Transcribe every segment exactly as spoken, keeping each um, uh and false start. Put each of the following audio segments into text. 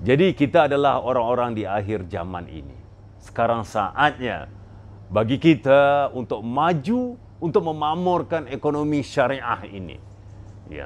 Jadi kita adalah orang-orang di akhir zaman ini. Sekarang saatnya bagi kita untuk maju, untuk memakmurkan ekonomi syariah ini. Ya.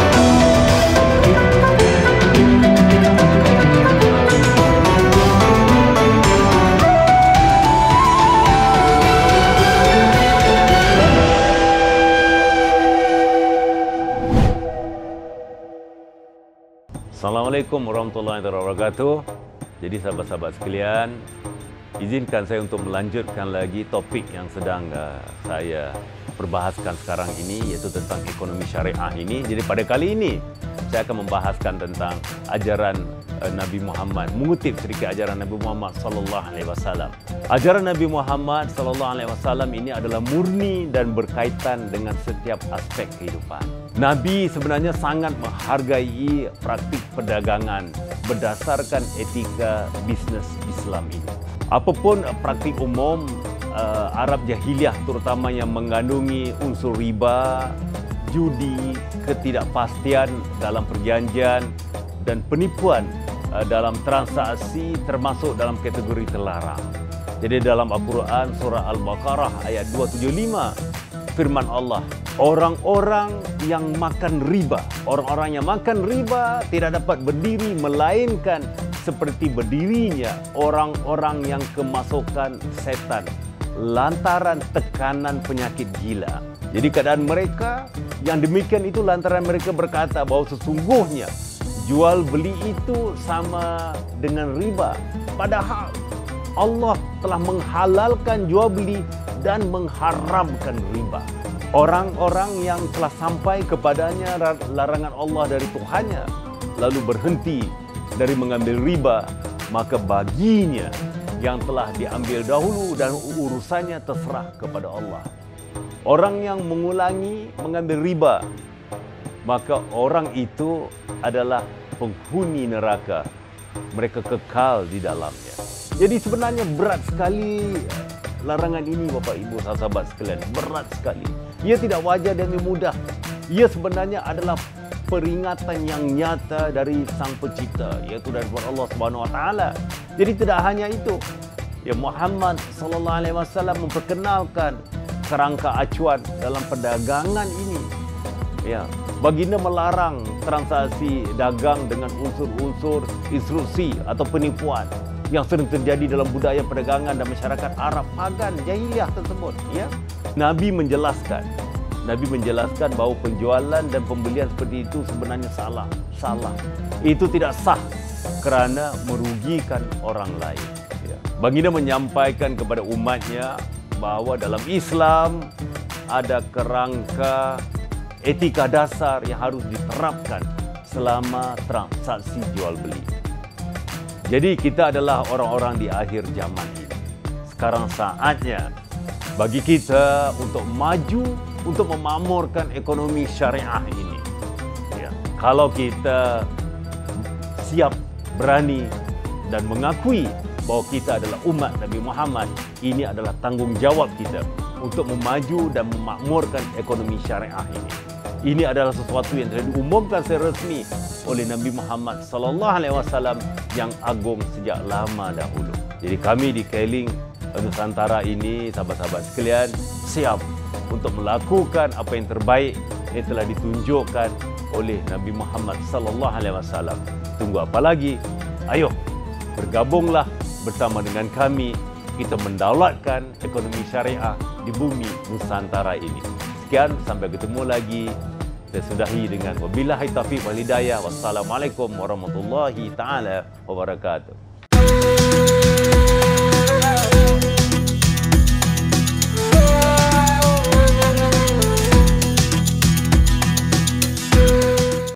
Assalamualaikum warahmatullahi wabarakatuh. Jadi sahabat-sahabat sekalian, izinkan saya untuk melanjutkan lagi topik yang sedang uh, saya perbahaskan sekarang ini, iaitu tentang ekonomi syariah ini. Jadi pada kali ini saya akan membahaskan tentang ajaran uh, Nabi Muhammad, mengutip sedikit ajaran Nabi Muhammad sallallahu alaihi wasallam. Ajaran Nabi Muhammad sallallahu alaihi wasallam ini adalah murni dan berkaitan dengan setiap aspek kehidupan. Nabi sebenarnya sangat menghargai praktik perdagangan berdasarkan etika bisnes Islam ini. Apapun praktik umum uh, Arab Jahiliyah terutama yang mengandungi unsur riba, judi, ketidakpastian dalam perjanjian dan penipuan uh, dalam transaksi termasuk dalam kategori terlarang. Jadi dalam Al-Quran surah Al-Baqarah ayat dua tujuh lima firman Allah, orang-orang yang makan riba, orang-orang yang makan riba tidak dapat berdiri melainkan seperti berdirinya orang-orang yang kemasukan setan lantaran tekanan penyakit gila. Jadi keadaan mereka yang demikian itu lantaran mereka berkata bahawa sesungguhnya jual beli itu sama dengan riba. Padahal Allah telah menghalalkan jual beli dan mengharamkan riba. Orang-orang yang telah sampai kepadanya larangan Allah dari Tuhannya lalu berhenti dari mengambil riba, maka baginya yang telah diambil dahulu dan urusannya terserah kepada Allah. Orang yang mengulangi mengambil riba, maka orang itu adalah penghuni neraka. Mereka kekal di dalamnya. Jadi sebenarnya berat sekali larangan ini, Bapak Ibu sahabat sekalian, berat sekali. Ia tidak wajar dan mudah. Ia sebenarnya adalah peringatan yang nyata dari Sang Pencipta, iaitu dari Allah Subhanahu Wa Taala. Jadi tidak hanya itu, ya Muhammad Sallallahu Alaihi Wasallam memperkenalkan kerangka acuan dalam perdagangan ini. Ya, baginda melarang transaksi dagang dengan unsur-unsur instruksi atau penipuan yang sering terjadi dalam budaya perdagangan dan masyarakat Arab pagan jahiliyah tersebut. Ya, Nabi menjelaskan, Nabi menjelaskan bahawa penjualan dan pembelian seperti itu sebenarnya salah, salah. Itu tidak sah kerana merugikan orang lain. Ya. Baginda menyampaikan kepada umatnya bahawa dalam Islam ada kerangka etika dasar yang harus diterapkan selama transaksi jual beli. Jadi kita adalah orang-orang di akhir zaman ini. Sekarang saatnya bagi kita untuk maju, untuk memakmurkan ekonomi syariah ini. Ya. Kalau kita siap, berani dan mengakui bahawa kita adalah umat Nabi Muhammad, ini adalah tanggungjawab kita untuk memaju dan memakmurkan ekonomi syariah ini. Ini adalah sesuatu yang telah diumumkan secara resmi oleh Nabi Muhammad sallallahu alaihi wasallam yang agung sejak lama dahulu. Jadi kami di Keling Nusantara ini, sahabat-sahabat sekalian, siap untuk melakukan apa yang terbaik yang telah ditunjukkan oleh Nabi Muhammad sallallahu alaihi wasallam. Tunggu apa lagi? Ayo bergabunglah bersama dengan kami, kita mendaulatkan ekonomi syariah di bumi Nusantara ini. Sekian, sampai ketemu lagi. Saya sudahi dengan wabillahi taufiq wal hidayah. Wassalamualaikum warahmatullahi taala wabarakatuh.